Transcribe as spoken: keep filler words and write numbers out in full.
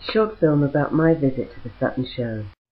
Short film about my visit to the Sutton show.